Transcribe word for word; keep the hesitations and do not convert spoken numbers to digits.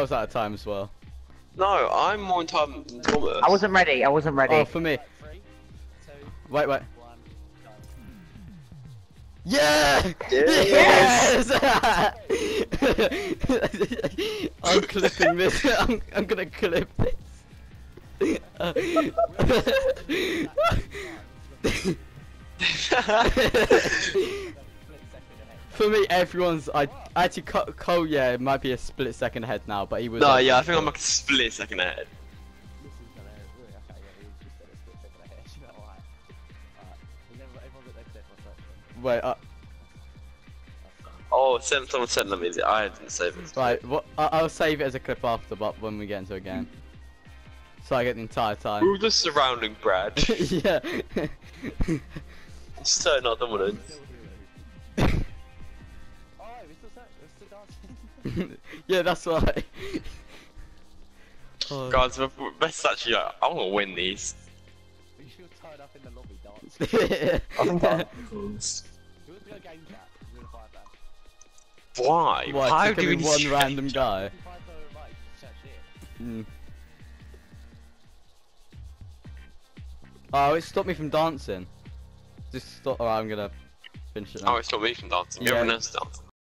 I was out of time as well. No, I'm more in time than Thomas. I wasn't ready. I wasn't ready. Oh, for me. Wait, wait. Yeah! Yes! Yes! I'm clipping this. I'm, I'm gonna clip this. Uh, For me, everyone's. I actually, Cole. Yeah, it might be a split second ahead now, but he was. No, yeah, I think I'm like a split second ahead. Wait. Uh, Oh, send someone sent them. Is it? I didn't save it. right. What? I, I'll save it as a clip after, but when we get into a game, so I get the entire time. Who's just surrounding Brad? Yeah. Just turn up the woman. Yeah, that's right. Oh. Guys, best actually. Like, I want to win these. We should turn up in the lobby dance. I think that. Who's gonna game chat? We're gonna find that. Why? Why? How It's do we gonna be one random guy. If you find the right, search it. Mm. Oh, it stopped me from dancing. Just stop. Oh, I'm gonna finish it now. Oh, it's not me from dancing. Yeah. Everyone else dancing.